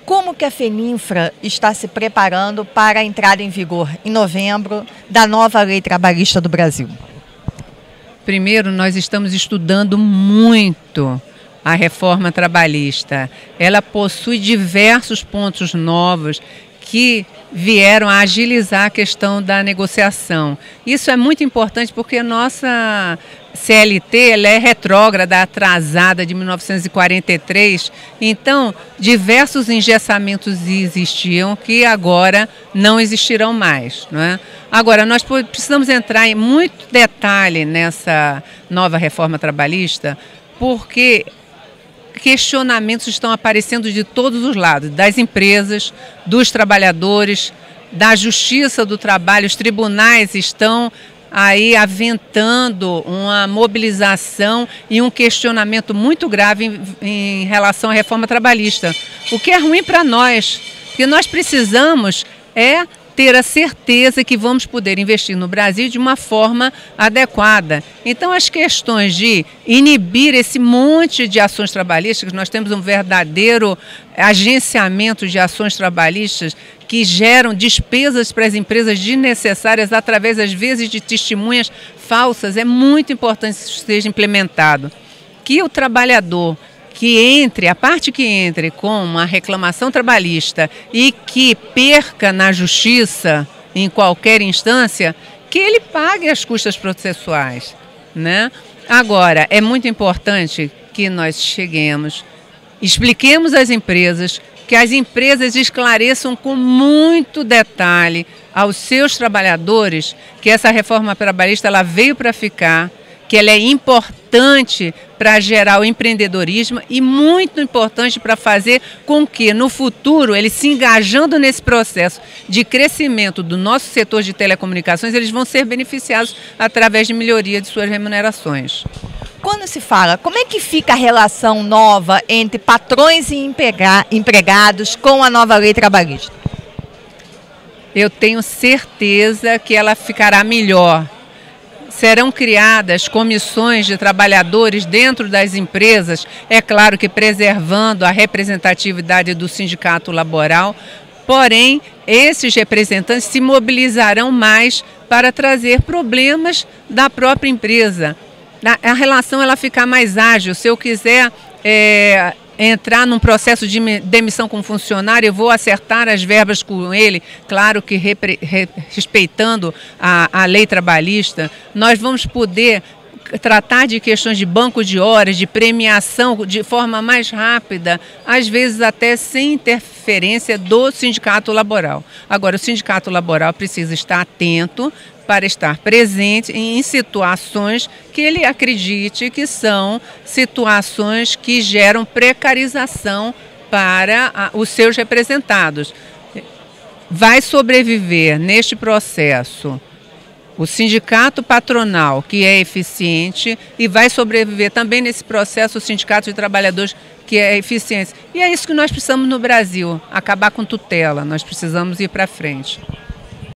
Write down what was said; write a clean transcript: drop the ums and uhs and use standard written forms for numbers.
Como que a Feninfra está se preparando para a entrada em vigor, em novembro, da nova lei trabalhista do Brasil? Primeiro, nós estamos estudando muito a reforma trabalhista. Ela possui diversos pontos novos que vieram a agilizar a questão da negociação. Isso é muito importante porque a nossa CLT ela é retrógrada, atrasada de 1943, então diversos engessamentos existiam que agora não existirão mais, não é? Agora, nós precisamos entrar em muito detalhe nessa nova reforma trabalhista, porque questionamentos estão aparecendo de todos os lados, das empresas, dos trabalhadores, da justiça do trabalho. Os tribunais estão aí aventando uma mobilização e um questionamento muito grave em relação à reforma trabalhista, o que é ruim para nós, porque nós precisamos ter a certeza que vamos poder investir no Brasil de uma forma adequada. Então, as questões de inibir esse monte de ações trabalhistas, nós temos um verdadeiro agenciamento de ações trabalhistas que geram despesas para as empresas desnecessárias através, às vezes, de testemunhas falsas. É muito importante que isso seja implementado. Que o trabalhador a parte que entre com uma reclamação trabalhista e que perca na justiça, em qualquer instância, que ele pague as custas processuais, né? Agora, é muito importante que nós expliquemos às empresas, que as empresas esclareçam com muito detalhe aos seus trabalhadores que essa reforma trabalhista ela veio para ficar, que ela é importante para gerar o empreendedorismo e muito importante para fazer com que, no futuro, eles se engajando nesse processo de crescimento do nosso setor de telecomunicações, eles vão ser beneficiados através de melhoria de suas remunerações. Quando se fala, como é que fica a relação nova entre patrões e empregados com a nova lei trabalhista? Eu tenho certeza que ela ficará melhor. Serão criadas comissões de trabalhadores dentro das empresas, é claro que preservando a representatividade do sindicato laboral, porém, esses representantes se mobilizarão mais para trazer problemas da própria empresa. A relação ela ficar mais ágil. Se eu quiser entrar num processo de demissão com funcionário, eu vou acertar as verbas com ele, claro que respeitando a lei trabalhista, nós vamos poder tratar de questões de banco de horas, de premiação de forma mais rápida, às vezes até sem interferência do sindicato laboral. Agora, o sindicato laboral precisa estar atento para estar presente em situações que ele acredite que são situações que geram precarização para os seus representados. Vai sobreviver neste processo o sindicato patronal, que é eficiente, e vai sobreviver também nesse processo o sindicato de trabalhadores, que é eficiente. E é isso que nós precisamos no Brasil, acabar com tutela, nós precisamos ir para frente.